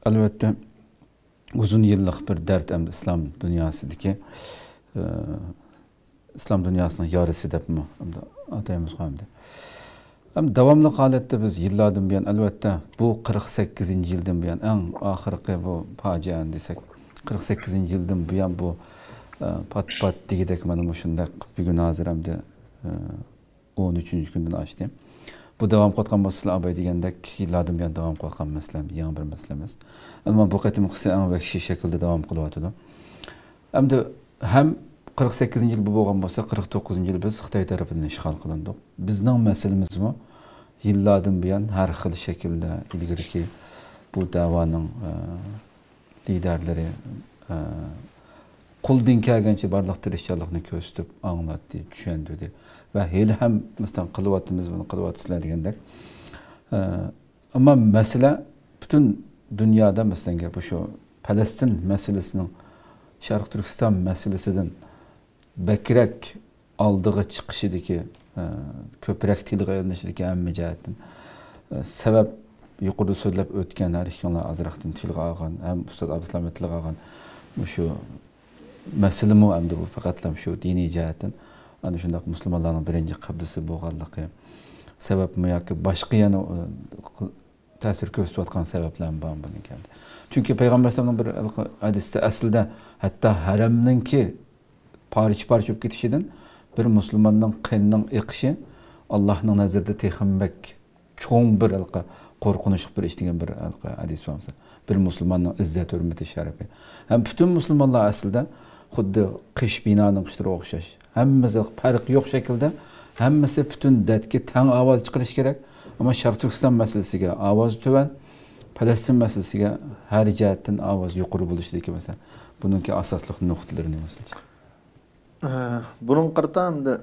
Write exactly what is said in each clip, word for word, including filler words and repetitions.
Elbette uzun yıllık bir dert hem İslam dünyasıdaki e, İslam dünyasının yarısı dep mi? Hem de atayımız hamdi. Hem devamlı halette biz yıllardan buyan elbette bu kırk sekizinci yıldan buyan en ahirki bu facian desek kırk sekizinci yıldan buyan bu e, pat pat digidek benim şundak bir gün hazır hem de e, on üçüncü günden açtım. Bu devam qotqan mesele abay degandek yillardan buyan devam qotqan mesele, yangi bir meselemiz. Ama bu qatim qısa en vahşi şekilde devam qılıp hem de hem kırk sekizinci yıl bu bo'lgan bo'lsa kırk dokuzuncu yıl biz Xitoy tarafından işgal qılandık. Bizning meselemiz bu yillardan buyan har xil şekilde ilgirki bu davaning e, liderleri e, qo'ldan kelgancha barliq tirishchilikni ko'rsatib anglatdi, tushuntirdi va hali ham mislan qilyapmiz buni qilyapsizlar degandek. E, ammo masala butun dunyoda mislan bu shu Falastin masalasining Sharq Turkiston masalasidan bekrak aldığı çıkışıdaki e, köprek tilg'a ilinishidagi hamma jihatdan e, sabab yuqorida so'zlab o'tgan har ikkilar azroqdan tilg'a olgan ham Ustad Abdusalomat tilg'a olgan shu masalami hamda bu faqatlam shu diniy jihatdan ana shunday musulmonlarning birinchi qabrisi bo'lganligi sababmi yoki boshqa yana ta'sir ko'rsatayotgan sabablar bor buni keldi. Chunki payg'ambar alayhisolamning bir hadisda aslida hatto haramninki parça parça bo'lib ketishidan bir musulmonning qinining eqishi Allohning nazarida texmbek cho'ng bir alqa qo'rqinchli bir ish degan bir alqa hadis bor. Bir musulmonning izzat hurmati sharafi. Ham butun musulmonlar aslida xuddi qish binoning qishlariga o'xshash. Hammasi farq yo'q shaklda hammasi butun datga tang ovoz chiqarish kerak. Ammo Sharq Turkiston masalasiga ovoz tuvan, Falastin masalasiga har jihatdan ovoz yuqori bo'lishligi masalan. Buningki asosli nuqtalarini masalan. Bunun qırtamda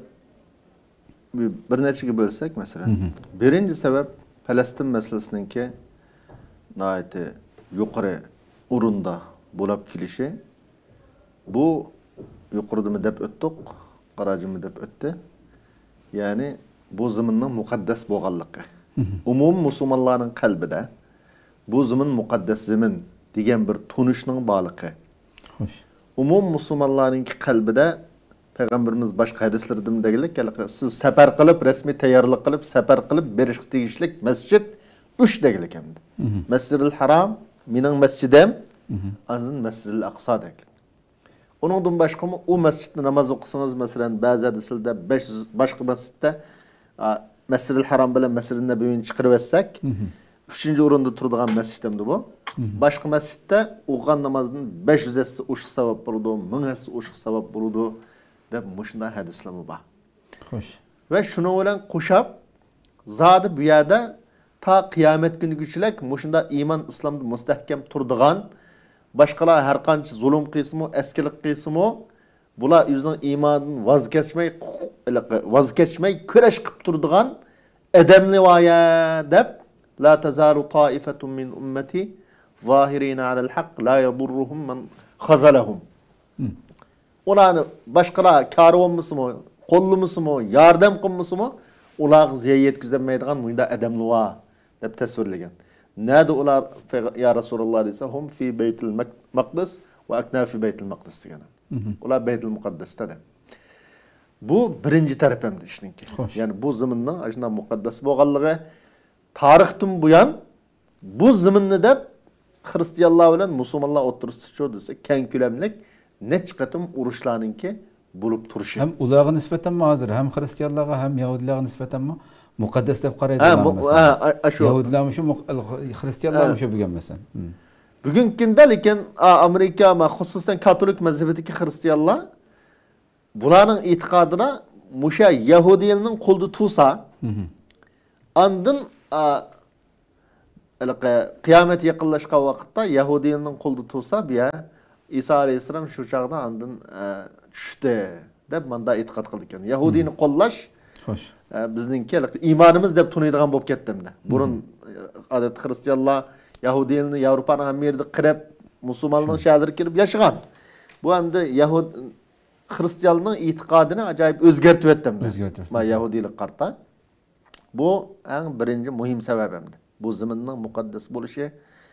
bir neçe bölsek mesela. Hı hı. Birinci sebep Falastin meselesininki nayeti yukarı urunda bulap kilişi. Bu yukarıda mı dep öttük, qaracı mı dep öttü. Yani bu zımının mukaddes boğallıqı. Umum Müslümanların kalbide bu zımın mukaddes zımın diyen bir tunuşunun bağlıqı. Hoş. Umum Müslümanların kalbide Peygamberimiz başka hadislerinde degilik siz sefer kılıp resmi tayyorlik kılıp sefer kılıp berişik tegishlik mescid üç degilik hem de. Mescid-i Haram mening mescidem, azın Mescid-i Aqsa degilik. Onundan başka mı o mescidde namaz okusanız mesela bazı hadislerde beş yüz başka mescidde Mescid-i Haram bilen Mescid-i Nebevi'ni çıkarıp etsek üçüncü orunda turduğun mescidimdi bu. Başka mescidde okuyan namazın beş yüz esi uşuk sevap bulundu, min esi uşuk sevap bulundu. Deb muşunda hadislami var. Hoş. Ve şunu olan kuşap zadı bu yerde ta kıyamet günü güçlük muşunda iman İslam'da müstehkem turduğan başkalar her kançı zulüm kısmı, eskilik kısmı bula yüzden imanın vazgeçmeyi vazgeçmeyi küreş kıp turduğan edemli vaya deb la tezalu taifetun min ümmeti zahirina alel hak la yadurruhum men khazalahum. Ulanı başkalar karvan mısın, kollu mısın, yardım kılmışsın, ular ziya yetkizemeydiğin muyda edemli var deb tasvirlegen. Nerede ular ya Resulullah dese hum fi Beytil Maqdis ve akna fi Beytil Maqdis degen. Ular Beytil Muqaddas'ta da. Bu birinci tarafımdı işinki. Yani bu zamanın aşında mukaddes boğallığı tarihten buyan bu zamanını deb Hristiyanlar bilen Müslümanlar oturuşu dese kenkülemlik ne çıkartım uruşlarınki bulup turuşu. Hem ularga nispeten mi hazır, hem Hristiyanlara hem Yahudilerga nispeten mi mukaddes deb qaraydilar mesela. Yahudiler şu, Hristiyanlar şu bugün mesela. Bugünkünde lekin Amerika ama hususen Katolik mezhebideki Hristiyanlar bularning itiqadına muşa Yahudiyenin kuldu tusa andın kıyamet yakınlaşkan vakitte Yahudiyenin kuldu tusa bir İsa Aleyhisselam şu çağda andın düştü deb manda itiqad qildik. Yahudiyni qo'llash bizninki imanimiz deb tunuydigan bo'lib ketdimdi. Burun odat Hristiyanlar Yahudiyni Yevropaning ham yerida qirib, musulmonlar shaharga kirib yashagan. Bu hamda Yahud Hristiyanning itiqadini ajoyib o'zgartib etdimdi. Ma Yahudilik qarta. Bu eng birinchi muhim sababimdi. Bu zaminning muqaddas bo'lishi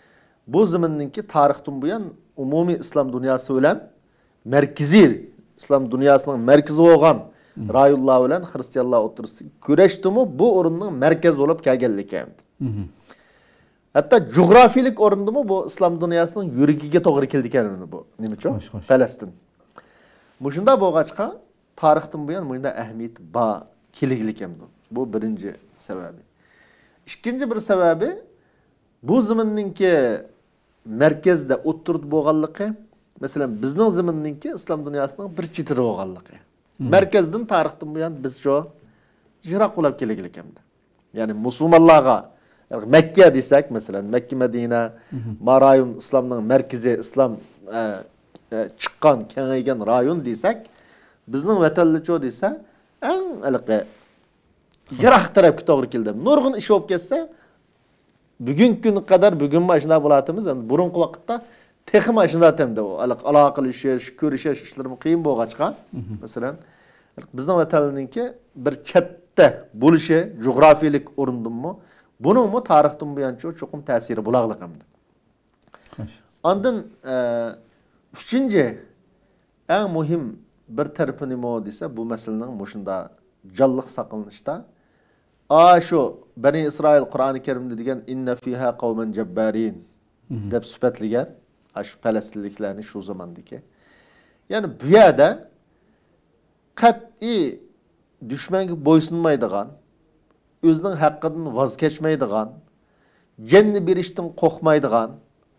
bu zamanınki tarixdan bu yan umumi İslam dünyası bilen merkezi İslam dünyasının merkezi olan rayullar bilen Hristiyanlar oturuşu güreşti mi bu orunun merkez olup kelgenlik endi. Hatta coğrafilik orunda mı bu İslam dünyasının yürügiga to'g'ri keldi ekan bu. Nima uchun? Falastin. Mushunda bo'lg'achqa tarixdan bu yan bunda ahamiyat ba keliglik endi. Bu birinci sebebi. İkinci bir sebebi bu zamanninki merkezde oturdu bo'lganligi, mesela bizning zamanninki İslam dünyasının bir chetiri bo'lganligi. Merkezden tarixdan bu yan biz shu jiroq bo'lib keliglik endi. Yani musulmonlarga yani Mekke desek mesela Mekke Medine Marayun İslam'ın merkezi İslam e, e, çıkan kengaygen rayon desek bizning vatanlıço desa en alaqi yiroq tarafga to'g'ri keldi. Nurg'un ish bo'lib ketsa bugungi kun qadar bugun mashina bo'latimiz burungi vaqtda texi mashina temda u aloqa qilishish, ko'rishish ishlarim qiyin bo'lg'achqa masalan bizning vatanninki bir chetda bo'lishi jo'grafiyalik o'rindimi bunun mu tarixdan bu yanço çokum tesiri bulaqlıq hamda. Ondan e, üçüncü en muhim bir tarafı nima desa bu meselenin mushunda jalliq saqlanishda a şu Bani İsrail Kur'an-ı Kerim'de degan inna fiha qawman jabbarin deb sifatlagan aş Falastinliklarni şu zamandaki. Yani bu yerda qat'i düşmanga bo'ysunmaydigan özünün hakkından vazgeçmeydiğen, cenni bir işten korkmaydiğen,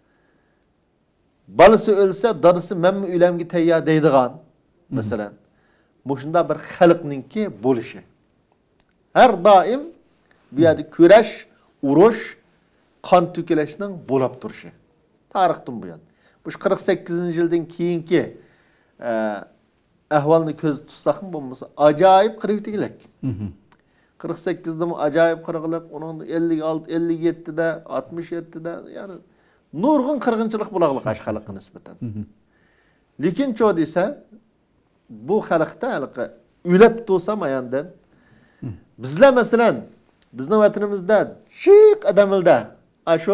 balısı ölse darısı memmi ülemgi teyya deydiğen, mesela. Bu şunda bir halkninki buluşu. Her daim bir yerde küreş, uruş, kan tükeleşinin bulup duruşu. Tarixten bu yan. Bu qirq sakkizinchi yıldan keyinki e, ahvalını göz tutsak mı bulması acayip kritiklik. qirq sakkizda mı acayip qırıqlıq, onun ellik olti, ellik yettida, altmış yettida yani nurg'un qirg'inchilik bulaqlıq aş xalqqa nisbatan. Lekin ço desa bu xalqda halqi ülep tursam ayandan bizlar masalan bizning vatanimizda chiq adamilda ashu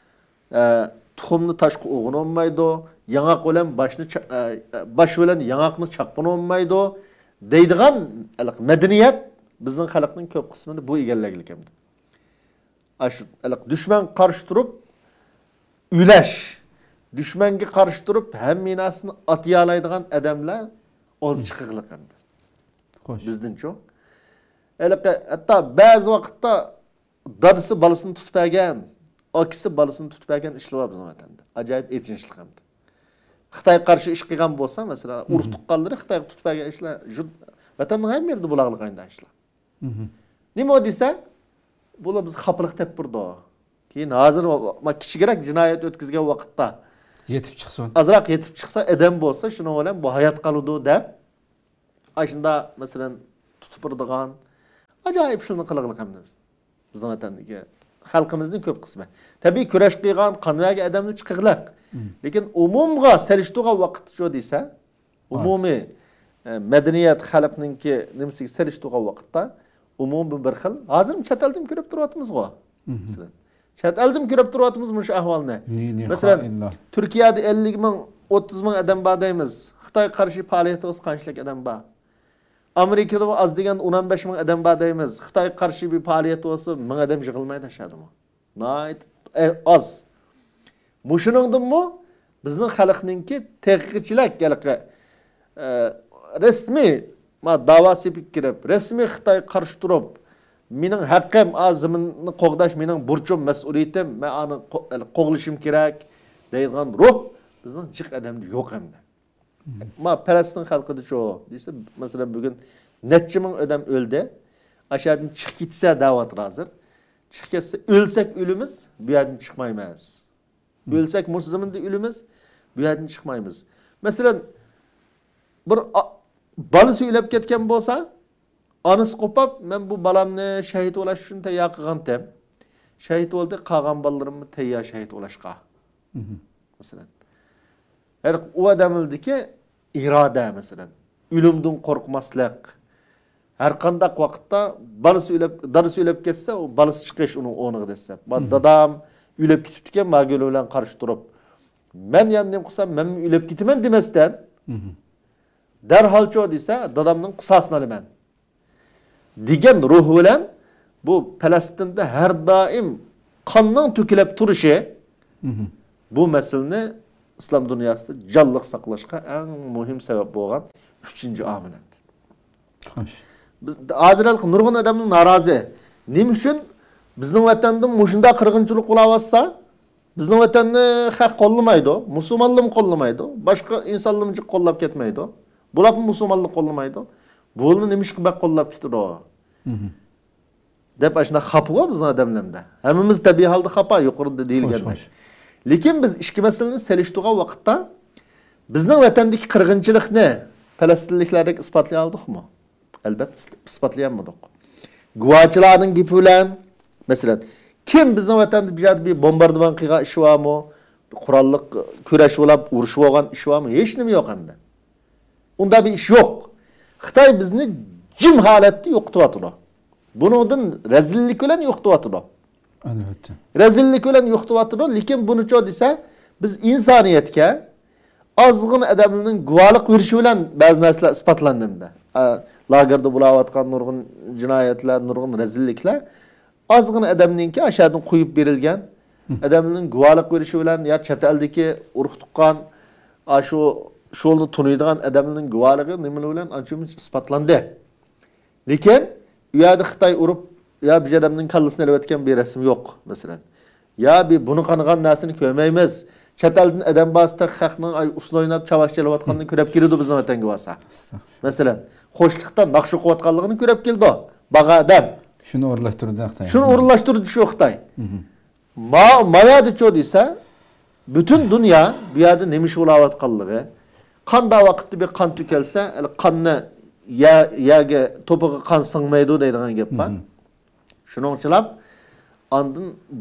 tuxumni tashqi o'g'in olmaydi, yanaq bilan boshni bosh bilan yanaqni chaqqin olmaydi deydigan madaniyat bizning xalqning ko'p qismini bu egallagilik hamda. Aşı düşman qarshi turib ulash, düşmanga qarshi turib ham minasini atiyalaydigan odamlar oz chiqiqliq hamda. Xo'sh. Bizdincho. Hatta ba'zi vaqtda dadisi bolasini tutib bergan, akisi bolasini tutib bergan ishlar bor bizning vatanda. Ajoyib etinchlik hamda. Xitoy qarshi ish qilgan bo'lsa, masalan, urug' tuqqanlari Xitoy tutib bergan ishlar vatanning ham yerda bulaqliq aynda ishlar. Nima desa, bular biz xapliq deb burdi. Keyin hozir ma kichikroq jinoyat o'tkazgan vaqtda yetib chiqsin. Azroq yetib chiqsa, odam bo'lsa, shuni bilan bu hayot qoladi deb ashunda masalan tutib turadigan ajoyib shuni qiliqliq hamda biz. Bizning vatandagi xalqimizning ko'p qismi. Tabii kurash qilgan qanvagi odamlar chiqiqliq. Lekin umumga selishtigan vaqt shu desa, umumiy medeniyet xalqninki nimasiga selishtigan vaqtda umumiy bir xil. Hozir chet eldan ko'rib turyapmiz go. Masalan, chet eldan ko'rib turyapmiz shu ahvolni. Masalan, Turkiyada ellik ming, o'ttiz ming odam bor deymiz. Xitoy qarshi faoliyat o'z qanchalik odam bor. Amerikada az degan o'n besh ming odam bor deymiz. Xitoy qarshi bir faoliyat bo'lsa ming odam yig'ilmaydi ashadimi? Nayt az. Mushuningdanmi bizning xalqninki tadqiqotchilar galaqi resmi ma davası kirib, resmi Xitoy qarshi turib, mening haqqim azimni qo'g'dash mening burchim, mas'uliyatim, men ani qo'g'lishim kerak deydigan ruh bizning jiq odamda yo'q hamda. Ma Falastin xalqida shu desa, masalan bugun necha ming odam o'ldi. Aşağıdan chiqib ketsa da'vat hozir. Chiqib ketsa o'lsak o'limiz, bu yerdan chiqmaymiz. O'lsak musulmonda o'limiz, bu yerdan chiqmaymiz. Masalan bir balası o'lib ketgan bo'lsa, onasi qo'pab, men bu balamni shahid bo'lash uchun tayyor qilgan tem. Shahid bo'ldi, qolgan balalarimni tayyor shahid bo'lashqa. Masalan. Her o adamıldaki irade mesela. Ölümden korkmaslık. Her kandak vakitte balası ölüp, darısı ölüp geçse o balası çıkış onu onu dese. Ben dadam ülep ketibdi ekan, magöl bilan qarshi turib. Men yandım qilsam, men ülep ketiman demasdan, darholcho desa, dadamning qisosini olaman. Degan ruh bilan bu Falastinda har doim qonning to'kilib turishi bu masalani islom dunyosida jonliq saqlashga eng muhim sabab bo'lgan uchinchi omil. Xo'sh. Biz hozirlik nurg'un odamning norozi. Nima uchun bizning vatanda mushunda qirg'inchilik qilayotsa, bizning vatanni haq qo'llamaydi, musulmonlar qo'llamaydi, boshqa insonlar qo'llab ketmaydi. Bular musulmonlar qo'llamaydi. Buni nima ish qilib qo'llab ketdi? Deb ashna xafa bizning odamlarda. Hammamiz tabiiy holda xafa yuqorida deyilgandek. Lekin biz ikki masalani selishtirgan vaqtda bizning vatandagi qirg'inchilikni falastinliklarga isbotlay oldikmi? Albatta isbotlay olmadik. Guvohchilarning gapi bilan, masalan, kim bizning vatanda bu yerda bir bombardimon qilgan ish bormi? Qurolliq kurash bo'lib, urush bo'lgan ish bormi? Hech nima yo'q endi. Unda bir ish yo'q. Xitoy bizni jim holatda yo'qotyapti. Buningdan razillik bilan yo'qotyapti. Albatta. Razillik bilan yo'qotyapti, lekin bunicho desa, biz insoniyatga ozg'in odamlarning guvohlik berishi bilan ba'zi narsalar isbotlandimda. Lagerda bo'layotgan nurg'un jinoyatlar, nurg'un razilliklar ozg'in odamningki aşağıdan qo'yib berilgan odamlarning guvohlik berishi bilan ya chet eldagi urug' tuqqan, shu sho'lni tunuydigan odamlarning guvohligi nima bilan anchamiz isbotlandi. Lekin u yerda Xitoy urib ya bir odamning kallasini olayotgan bir rasm yo'q masalan. Ya bir buni qanigan narsani ko'rmaymiz. Chet eldan odam bosida xalqning ay usul o'ynab chavash chalayotganini ko'rib keldi bizning vatanga bo'lsa. Masalan, xo'shlikdan naqsh o'qiyotganligini ko'rib keldi. Baga odam shuni o'rlashtirdi Xitoy. Shuni o'rlashtirdi shu Xitoy. Ma mayada cho desa, butun dunyo bu yerda nima ish bo'layotganligi, qanday vaqtda bir qon to'kelsa, qonni ya yaga to'piga qon singmaydi deydigan gap bor. Shuning uchun andın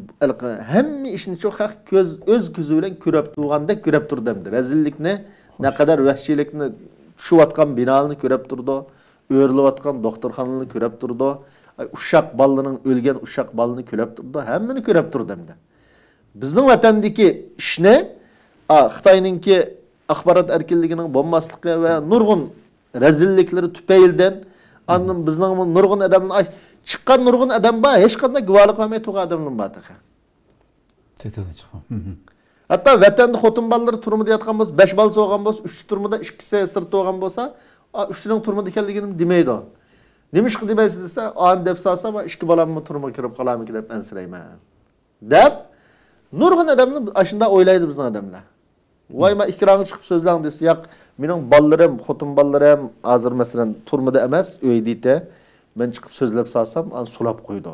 hamma ishni shu haq ko'z o'z ko'zi bilan ko'rib turganda ko'rib turdimdi. Razillikni, ne kadar vahşilikni tushayotgan binolarni ko'rib turdi, o'rilayotgan doktorxonalarni ko'rib turdi, uşak balının o'lgan uşak balını ko'rib turdi, hammani ko'rib turdimdi. Bizning vatandagi ishni Xitoyninki axborot erkinligining bo'lmasligi va nurg'un razilliklari tufaylidan andın bizning nurg'un odamlar chiqqan nurg'un odam bor, hech qanday guvohlik olmay turgan odamlar bor. Tetada chiqqan. Hatta vatanda xotin bolalar turmida yotgan bo'lsa, besh bolasi bo'lgan bo'lsa, uch turmida ikkisi sirtda bo'lgan bo'lsa, uchning turmida ekanligini demaydi. Nima ish qilmaysiz desa, "An deb salsam, ikki bolamni turma kirib qolamiki" deb ansirayman. Deb nurg'un odamlar ashunda o'ylaydi bizning odamlar. Voy, men ikkirangi chiqib so'zlang desa, "Yo'q, mening bolalarim, xotin bolalarim hozir masalan turmida emas, uyda. Ben çıkıp sözlep salsam, an sulap koydu.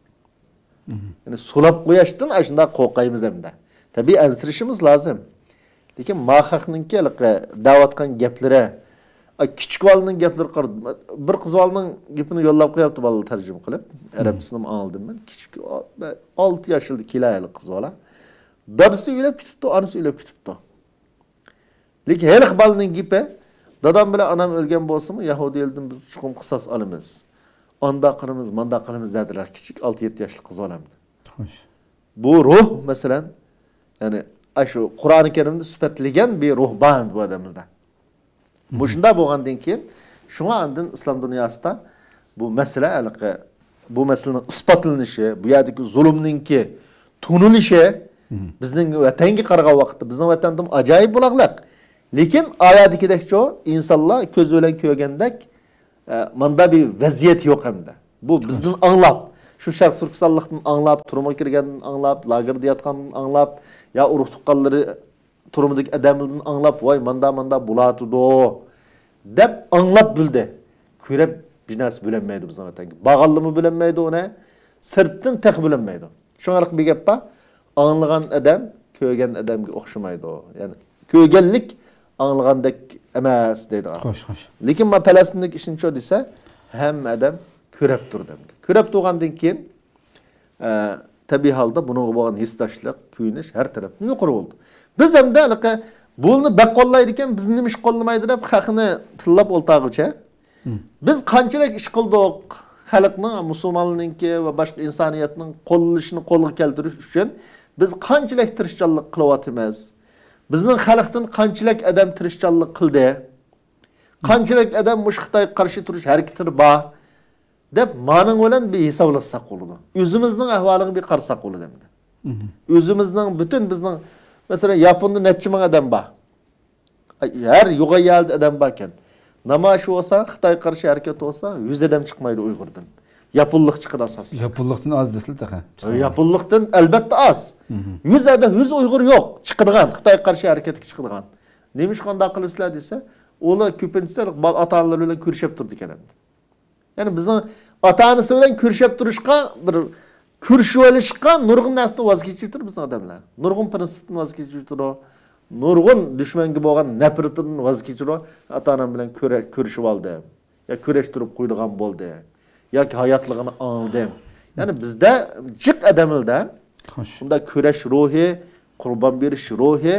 Yani sulap koyashdan ashunda qo'rqaymiz hamda. Tabii ansirishimiz lazım. Lekin mahaqning kelqi davatgan gaplari, kichik bolaning gaplari qardi. Bir qiz bolaning gapini yo'llab qo'yapti bolalar tarjima qilib. Arabisini oldim men. Kichik olti yoshli kelayli qiz bola. Dadasi o'ylab ketibdi, onasi o'ylab ketibdi. Lekin hali bolaning gapi, dadam bilan onam o'lgan bo'lsa-mu, Yahudi eldan biz chuqum qisos olamiz. Onda qilamiz, manda qilamiz dedilar kichik olti yetti yoshli qiz bolamdi. Xo'sh. Bu ruh masalan, ya'ni shu Qur'oni Karimda sifatlagan bir ruh bor bu odamlarda. Bu shunda bo'lgandan keyin shunga andin islom dunyosida bu masala aniqi bu masalaning isbotlanishi, bu yerdagi zulmninki tunilishi bizning vatanga qaragan vaqtda bizning vatanda ajoyib bo'laqliq. Lekin oyatdagidekcho insonlar ko'z bilan ko'rgandek manda bir vaziyet yok hem de. Bu bizden anlap, şu Şark Türkistanlıktan anlap, turuma kirgenden anlap, lagerda yatkandan anlap, ya urug' tuqqanlari turumdaki adamlardan anlap, vay manda manda bulatıdı deb anlap bildi. Körep bir narsa bilinmeydi bizden vatanga. Bağallı mı bilinmeydi ona, sırttan tek bilinmeydi. Şunlarlık bir gap var, anlagan adam, kögen adamga o'xshamaydi o. Yani kögenlik anlagandek emas deydi. Xo'sh, xo'sh. Lekin men Falastinlik ishini cho desa, hamma odam ko'rib turdi. Ko'rib turgandan keyin tabiiy holda bunga bo'lgan hisdoshlik, kuyinish har tarafdan yuqori bo'ldi. Biz hamda anaqa bulni baqqollaydi ekan, bizni nima ish qo'llamaydi deb haqini tillab o'ltag'icha. Biz qanchalik ish qildik, xalqning, musulmonlarningki va boshqa insoniyatning qo'llashini qo'lga keltirish uchun Biz qanchalik tirishchanlik qilyapmiz? Bizning xalqdan qanchalik odam tirishchanlik qildi? Qanchalik odam mush Xitoyga qarshi turish harakatini bor deb maning bilan bir hisoblasak bo'ladi. O'zimizning ahvoliga bir qarasak bo'ladi endi. O'zimizning butun bizning masalan Yaponda necha ming odam bor. Her yo'g'ayaldi odam bor ekan. Namoyish bo'lsa, Xitoyga qarshi harakat bo'lsa, yuz odam chiqmaydi Uyg'urdan. Yaponlik chiqadi asosida. Yaponlikdan az desizlar taqa. Yaponlikdan albatta az. yuz odam, yuz Uyg'ur yo'q, chiqadigan, Xitoyga qarshi harakatga chiqadigan. Nemish qanday qilisizlar desa, ular ko'pincha ota-onalar bilan ko'rishib turdi ekan endi. Ya'ni bizning ota-onasi bilan ko'rishib turishga bir ko'rishib olishga nurg'un narsadan voz kechib turibdi bizning odamlar. Nurg'un prinsipdan voz kechib turibdi. Nurg'un dushmanga bo'lgan nafratdan voz kechirib, ota-onam bilan ko'rishib oldi. Ya ko'rishtirib qo'ydigan bo'ldi. Yoki hayotligini oldim. Ya'ni bizda jiq odamlarda bunda ko'rash ruhi, qurbon berish ruhi,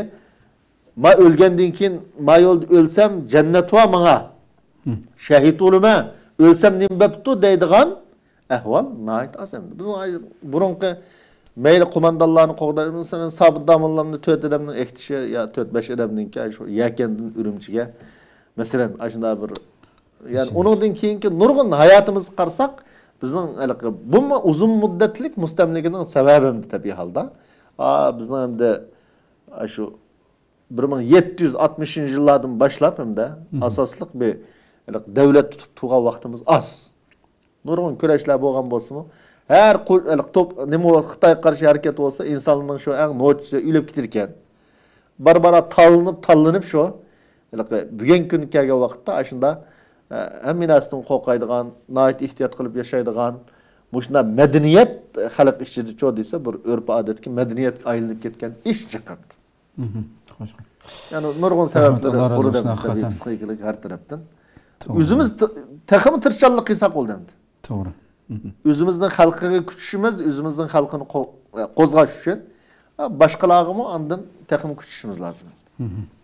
ma o'lgandan keyin ma yo'lda o'lsam jannat va menga. Shahid o'laman, o'lsam nima bo'pti deydigan ahvol nayt asam. Biz burunqi mayli qo'mondonlarni qo'g'daymisan, sabit damonlarni to'rt odamning ektishi ya to'rt besh odamninki shu yakandan Urumchiga masalan ashunda bir yani onundan keyingi nurg'un hayotimizni qarasak bizning bu uzun muddatlik mustamlikaning sababi tabiiy holda bizning hamda shu bir ming yetti yuz oltmishinchi yillardan boshlab hamda asosliq bir davlat tutib turgan vaqtimiz az. Nurg'un kurashlar bo'lgan bo'lsa-mu, her top nima bo'lsa Xitoyga qarshi harakat bo'lsa, insonning shu eng nochisi o'lib ketar ekan. Barbara tanlanib, tanlanib shu bugun kun kelgan vaqtda ashunda hamma narsadan qo'rqadigan, nayt ehtiyot qilib yashaydigan, mushuna madaniyat xalq ichida cho desa bir urf odatga madaniyatga aylanib ketgan ish chiqadi. Xo'sh. Ya'ni nurg'un sabablari burada psixologik har tarafdan. O'zimiz taxim tirishchanlik qilsak bo'ldi endi. To'g'ri. O'zimizning xalqiga kuchishimiz, o'zimizning xalqini qo'zg'ash uchun boshqalarga ham ondan taxim kuchishimiz lozim.